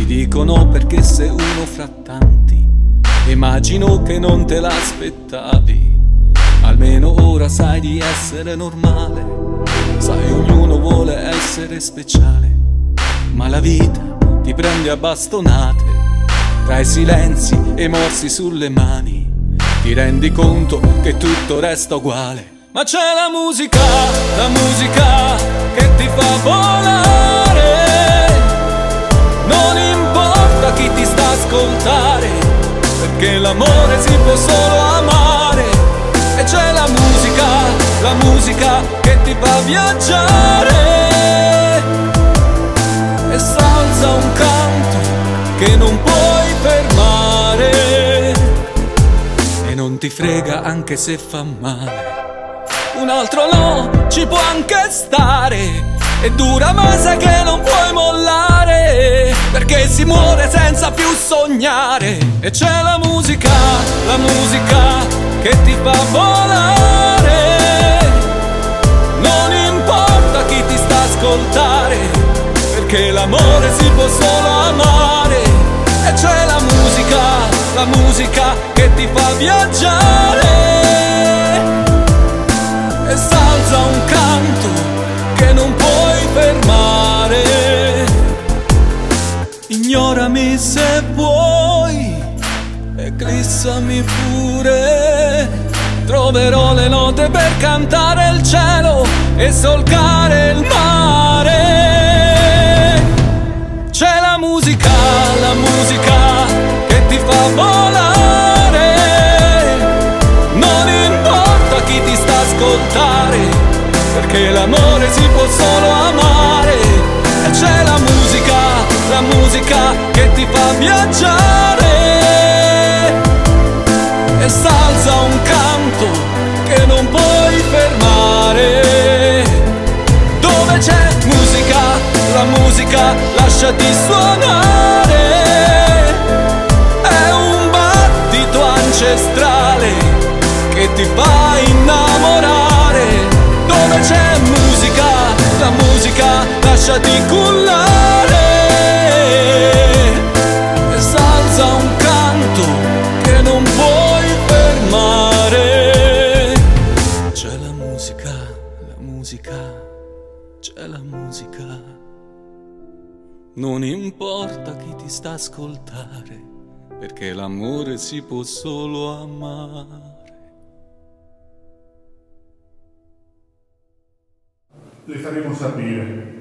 dicono perché sei uno fra tanti. Immagino che non te l'aspettavi, almeno ora sai di essere normale. Sai, ognuno vuole essere speciale, ma la vita ti prende a bastonate. Tra i silenzi e i morsi sulle mani ti rendi conto che tutto resta uguale. Ma c'è la musica che ti fa volare. Non importa chi ti sta a ascoltare, perché l'amore si può solo amare. E c'è la musica che ti fa viaggiare. E salza un canto che non puoi fermare, e non ti frega anche se fa male. Un altro no ci può anche stare, è dura ma sai che non puoi mollare, perché si muore senza più sognare. E c'è la musica che ti fa volare. Non importa chi ti sta a ascoltare, perché l'amore si può solo amare. E c'è la musica che ti fa viaggiare. E salza un canto che non puoi fermare. Ignorami se vuoi, eclissami pure. Troverò le note per cantare il cielo e solcare il mare. C'è la musica che ti fa volare. Non importa chi ti sta a ascoltare, perché l'amore si può solo amare. E c'è la musica che ti fa viaggiare. E salza un canto che non puoi fermare. Dove c'è la musica lasciati suonare. È un battito ancestrale che ti fa innamorare. Dove c'è la musica lasciati cullare. E salza un canto che non puoi fermare. C'è la musica, c'è la musica. Non importa chi ti sta a ascoltare, perché l'amore si può solo amare. Le faremo sapere